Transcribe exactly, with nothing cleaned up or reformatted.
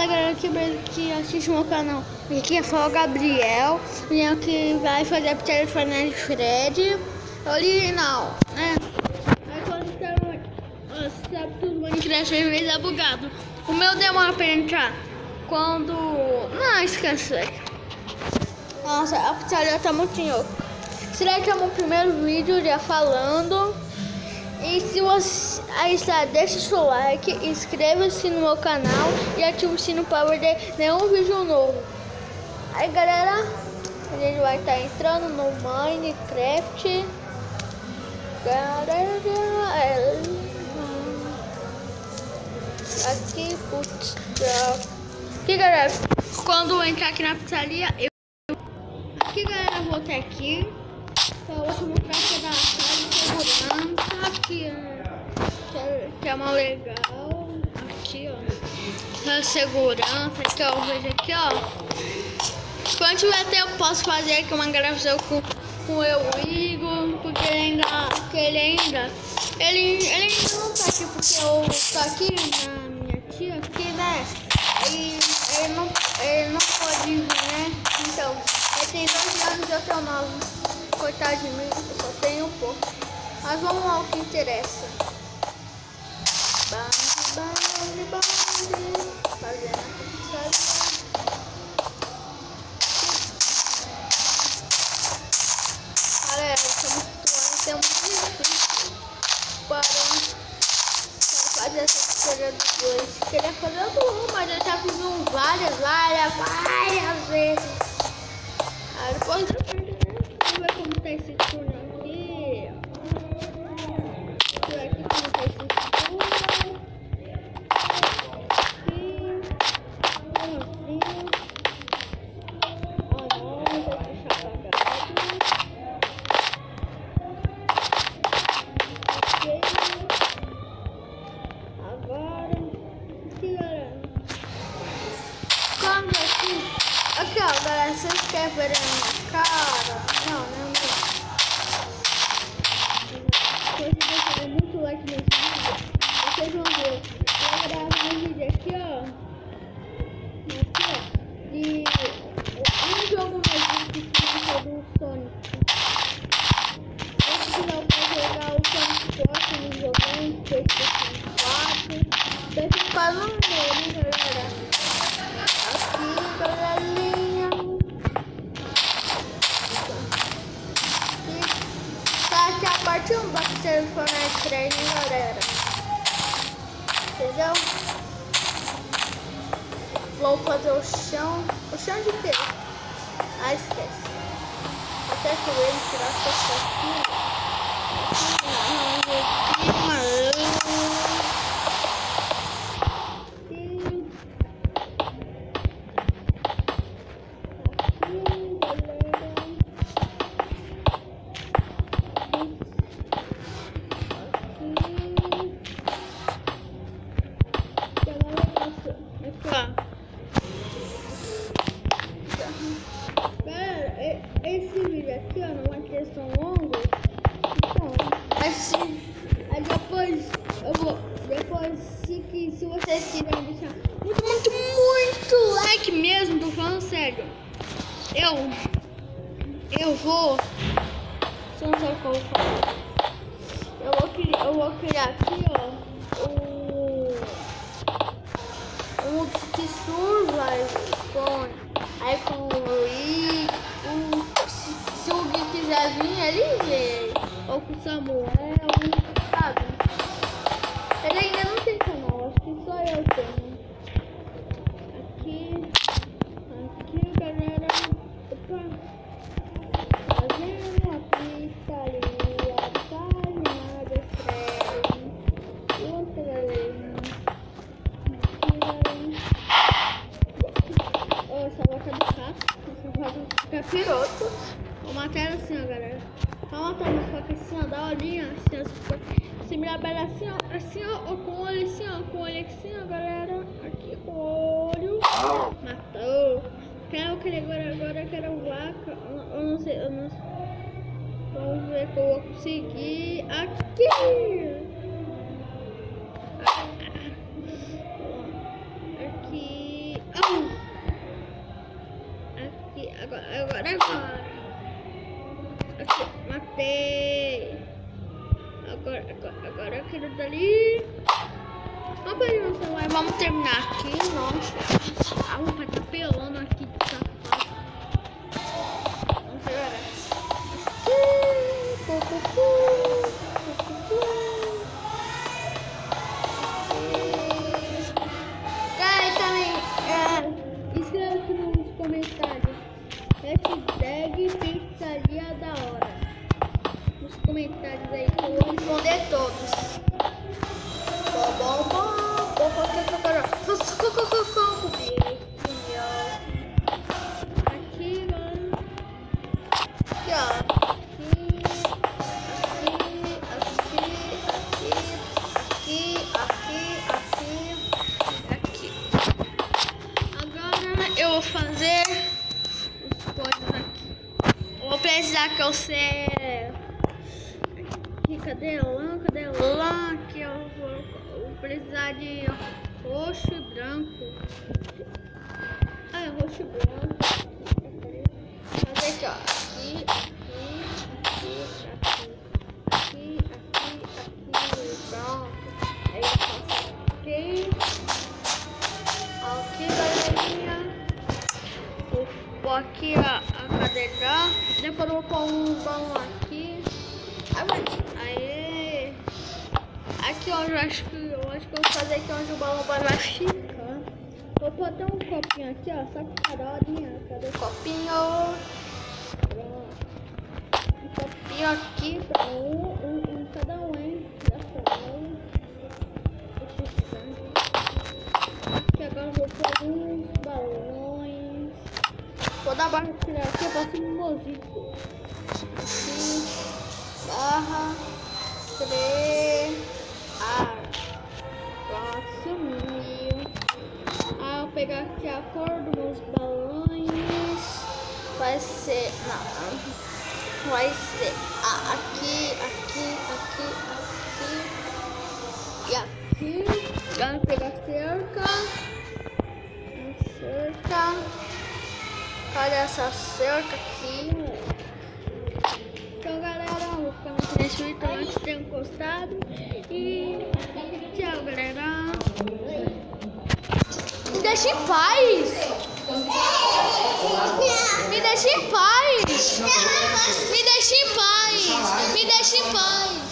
Fala galera que, que assiste o meu canal. Aqui é só o Gabriel, o que vai fazer a pizzaria de Fernando Fred original, né? Aí quando tá, sabe tudo bem que dessa vez é bugado. O meu demora pra entrar. Quando. Não, esquece. Nossa, a pizzaria tá muito louca. Será que é o meu primeiro vídeo já falando? E se você aí está, deixa o seu like, inscreva-se no meu canal e ative o sino para perder nenhum vídeo novo. Aí galera, a gente vai estar entrando no Minecraft. Galera, é... aqui, putz, aqui galera, quando eu entrar aqui na pizzaria, eu... aqui galera, eu vou até aqui. Então, eu vou mostrar aqui da sala de segurança, aqui, que é, que é uma legal, aqui ó, a segurança, aqui ó, veja aqui ó, quando tiver tempo posso fazer aqui uma gravação com, com eu Igor, porque ele ainda, porque ele ainda, ele, ele ainda não tá aqui, porque eu tô aqui na minha tia, aqui né, ele, ele, não, ele não pode vir, né, então, ele tem doze anos e eu tenho nove. Coitado de mim, eu só tenho um pouco. Mas vamos lá, o que interessa. Bande, bande, bande. Fazendo a pizzaria. Galera, estamos atuando, é muito difícil para, para fazer essa pizzaria do dois. Queria fazer do um, mas eu já fiz um várias, várias, várias vezes. Aí depois eu perdi. Vamos ver como tá esse turno aqui. Vamos ver aqui como tá esse turno. Aqui. Assim. Ah não, vai deixar apagado. Ok. Agora. Aqui galera. Como aqui. Aqui ó galera, vocês querem ver a minha cara? Não, não, não. Se vocês deixarem muito like nesse vídeo, vocês vão ver. Eu vou gravar um vídeo aqui, ó. Aqui, ó. De um jogo mais difícil do Sonic. Esse final vai jogar o Sonic quatro no jogão, PlayStation quatro. PlayStation quatro não é, né, galera? Aqui, galerinha. A parte um da pizzaria for na estreia, hein, galera? Entendeu? Vou fazer o chão. O chão de quê? Ah, esquece. Até que eu ia tirar a pessoa aqui. Galera, esse vídeo aqui, ó, não é questão longa. Então, assim, aí depois eu vou, depois se, que, se vocês quiserem deixar muito, muito, muito like mesmo, tô falando sério. Eu, eu vou, só não sabe o que eu vou fazer. Eu vou criar, eu vou criar aqui, ó, o, um que survive com. Aí com o I, o, se, se o Gui quiser vir, ele vem. Ou com o Samuel, sabe? Ele ainda não tem canal, acho que só eu tenho. Aqui, aqui galera. Opa. Fazendo a pizzaria, página do Fred. Outra galerinha. Aqui galerinha. Essa vaca do cato, essa vaca do capiroto. Vou matar ela assim, ó, galera. Vou matar essa vaca assim, ó, da olhinha, assim, ó. Se me abelha assim, ó, assim, ó, com o olho assim, ó, com o olho assim, ó, galera. Aqui com o olho. Matou. Quero que agora, agora eu quero vaca. Eu não sei, eu não sei. Vamos ver que eu vou conseguir. Aqui! Aqui. Aqui, agora, agora, agora. Aqui, matei. Agora, agora, agora aquilo dali. Vamos pegar no celular e vamos terminar aqui. Nossa, a roupa tá pelando aqui de sapato. Vamos pegar Cara, também é, escreva aqui nos comentários. Hashtag pizzaria da hora. Nos comentários aí que eu vou responder todos. Bom, bom, bom. Aqui, mano. Aqui, ó. Aqui, aqui, aqui, aqui. Agora eu vou fazer as coisas aqui. Eu vou precisar que eu sei. Aqui, cadê lã? Cadê lã? Aqui eu vou, eu vou precisar de roxo e branco. Ah, é roxo e branco. Fazer aqui, ó. Aqui, aqui, aqui, aqui, aqui, aqui, pronto. Aí eu faço aqui. Aqui, galerinha. Vou pôr aqui a, a cadeira. Depois eu vou pôr um balão aqui. Aí, aqui ó, eu acho que eu acho que eu vou fazer aqui onde o balão vai ficar. Vou pôr até um copinho aqui, ó, só que carolinha. Cadê o copinho? Pronto. Um copinho aqui pra um, um, um cada um, hein? Aqui agora eu vou pôr uns balões. Vou dar barra tirar aqui, eu faço um mosito. Aqui. Barra três ar. Pronto, sumiu. Ah, eu vou pegar aqui a cor dos meus balões. Vai ser. Não. Vai ser ah, aqui, aqui, aqui, aqui. E aqui. Agora eu vou pegar a cerca. A cerca. Cadê essa cerca aqui? Então, galera, vou ficar muito nesse vídeo antes de ter encostado. E tchau, galera. Me deixa em paz. Me deixa em paz. Me deixa em paz. Me deixa em paz.